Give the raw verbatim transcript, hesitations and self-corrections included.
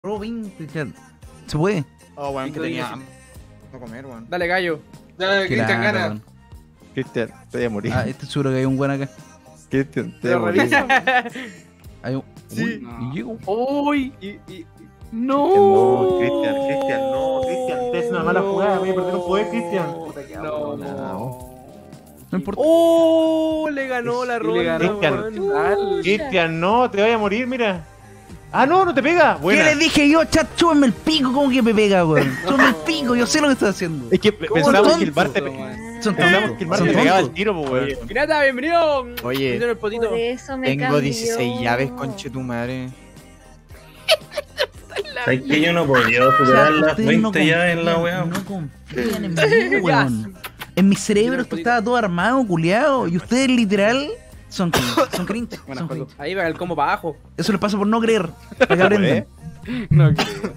Robin, Cristian. ¿Se puede? Oh, weón, ¿Y que qué tenía dices? hambre. No comer, weón. Dale, gallo. Dale, Qué Cristian, lata, gana. weón. Cristian, te voy a morir. Ah, este seguro que hay un buen acá. Cristian, te Pero voy a morir. revisa. Hay un... Sí. Uy, No. y llego. Uy, y, y, No, no. Cristian, Cristian, no, Cristian. Es una mala jugada, voy a perder un poder, Cristian. Puta que No, amo. no. No importa. Oh, le ganó la Sí, le ronda, ganó, weón. Dale. Cristian, no, te vaya a morir, mira. Ah, no, no te pega. ¿Qué Buena. les dije yo, chat? Chúbenme el pico, ¿cómo que me pega, weón? Chúbenme el pico, yo sé lo que estás haciendo. Es que ¿Cómo pensamos son que el bar te tontos, pe- man? Son pensamos tontos, que el bar son te pegaba el tontos. tiro, pues, weón. Pirata, bienvenido. Oye, Bienvenido el potito. Por eso me Tengo cambió. dieciséis llaves, conche tu madre. ¿Sabes que yo no podía superar las Ustedes veinte no llaves en la confían- weá? No confían en mí, weón. En mi cerebro esto estaba todo armado, culiado. Y ustedes literal son cringe, son cringe, Buenas, son Paco. cringe. Ahí va el combo para abajo. Eso les pasa por no creer. Para que aprendan. No creo.